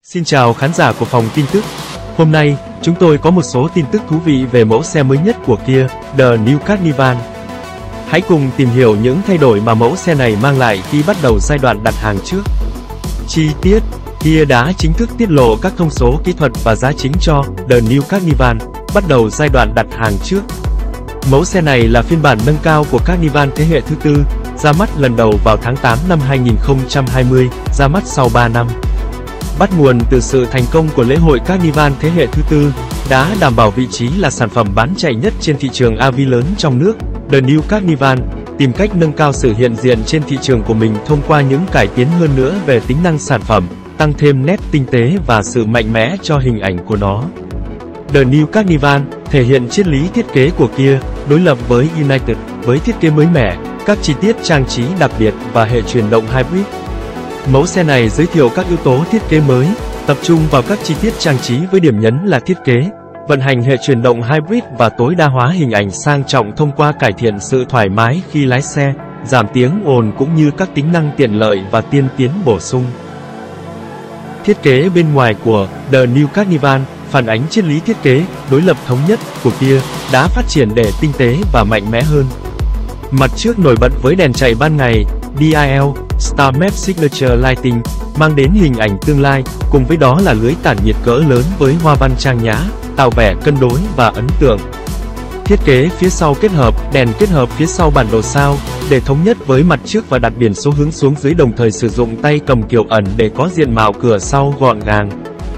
Xin chào khán giả của phòng tin tức. Hôm nay, chúng tôi có một số tin tức thú vị về mẫu xe mới nhất của Kia, The New Carnival. Hãy cùng tìm hiểu những thay đổi mà mẫu xe này mang lại khi bắt đầu giai đoạn đặt hàng trước. Chi tiết, Kia đã chính thức tiết lộ các thông số kỹ thuật và giá chính cho The New Carnival, bắt đầu giai đoạn đặt hàng trước. Mẫu xe này là phiên bản nâng cao của Carnival thế hệ thứ tư, ra mắt lần đầu vào tháng 8 năm 2020, ra mắt sau 3 năm. Bắt nguồn từ sự thành công của lễ hội Carnival thế hệ thứ tư, đã đảm bảo vị trí là sản phẩm bán chạy nhất trên thị trường RV lớn trong nước. The New Carnival tìm cách nâng cao sự hiện diện trên thị trường của mình thông qua những cải tiến hơn nữa về tính năng sản phẩm, tăng thêm nét tinh tế và sự mạnh mẽ cho hình ảnh của nó. The New Carnival thể hiện triết lý thiết kế của Kia, đối lập với United, với thiết kế mới mẻ, các chi tiết trang trí đặc biệt và hệ chuyển động hybrid. Mẫu xe này giới thiệu các yếu tố thiết kế mới, tập trung vào các chi tiết trang trí với điểm nhấn là thiết kế, vận hành hệ chuyển động hybrid và tối đa hóa hình ảnh sang trọng thông qua cải thiện sự thoải mái khi lái xe, giảm tiếng ồn cũng như các tính năng tiện lợi và tiên tiến bổ sung. Thiết kế bên ngoài của The New Carnival phản ánh triết lý thiết kế đối lập thống nhất của Kia, đã phát triển để tinh tế và mạnh mẽ hơn. Mặt trước nổi bật với đèn chạy ban ngày, DIL, Star Map Signature Lighting, mang đến hình ảnh tương lai, cùng với đó là lưới tản nhiệt cỡ lớn với hoa văn trang nhã, tạo vẻ cân đối và ấn tượng. Thiết kế phía sau kết hợp đèn kết hợp phía sau bản đồ sao, để thống nhất với mặt trước và đặt biển số hướng xuống dưới, đồng thời sử dụng tay cầm kiểu ẩn để có diện mạo cửa sau gọn gàng.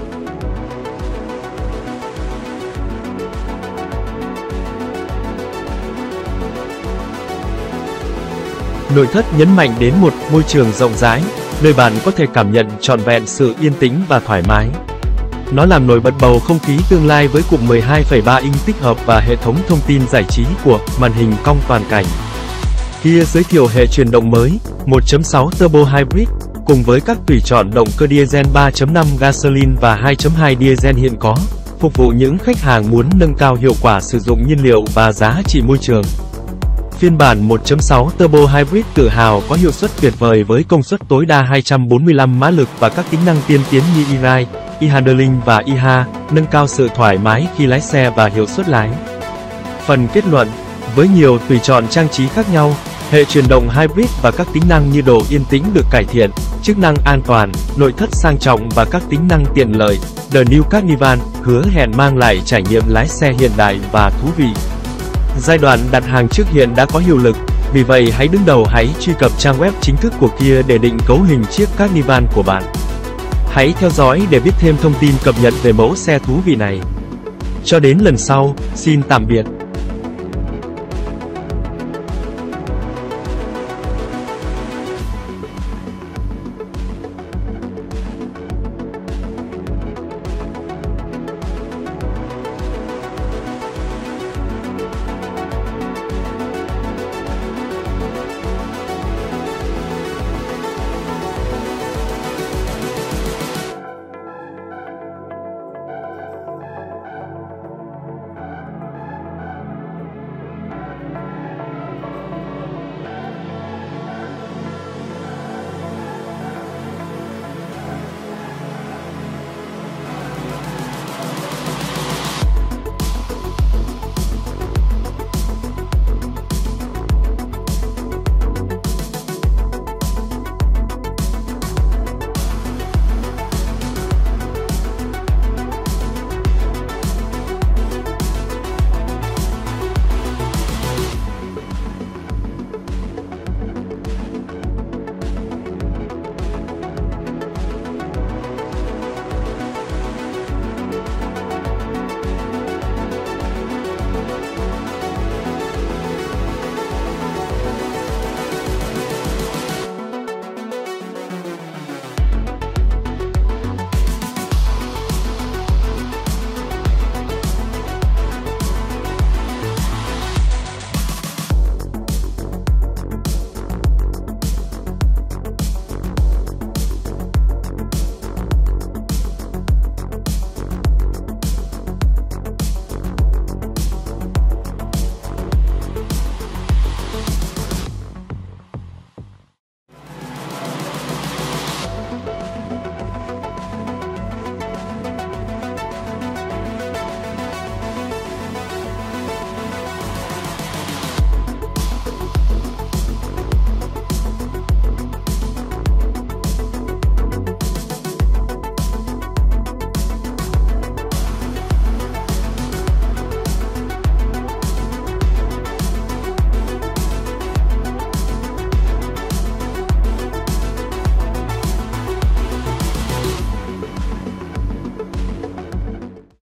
Nội thất nhấn mạnh đến một môi trường rộng rãi, nơi bạn có thể cảm nhận trọn vẹn sự yên tĩnh và thoải mái. Nó làm nổi bật bầu không khí tương lai với cụm 12,3 inch tích hợp và hệ thống thông tin giải trí của màn hình cong toàn cảnh. Kia giới thiệu hệ chuyển động mới, 1.6 Turbo Hybrid, cùng với các tùy chọn động cơ diesel 3.5 gasoline và 2.2 diesel hiện có, phục vụ những khách hàng muốn nâng cao hiệu quả sử dụng nhiên liệu và giá trị môi trường. Phiên bản 1.6 Turbo Hybrid tự hào có hiệu suất tuyệt vời với công suất tối đa 245 mã lực và các tính năng tiên tiến như e-ride, e-handling và e-ha, nâng cao sự thoải mái khi lái xe và hiệu suất lái. Phần kết luận, với nhiều tùy chọn trang trí khác nhau, hệ chuyển động hybrid và các tính năng như độ yên tĩnh được cải thiện, chức năng an toàn, nội thất sang trọng và các tính năng tiện lợi, The New Carnival hứa hẹn mang lại trải nghiệm lái xe hiện đại và thú vị. Giai đoạn đặt hàng trước hiện đã có hiệu lực, vì vậy hãy truy cập trang web chính thức của Kia để định cấu hình chiếc Carnival của bạn. Hãy theo dõi để biết thêm thông tin cập nhật về mẫu xe thú vị này. Cho đến lần sau, xin tạm biệt.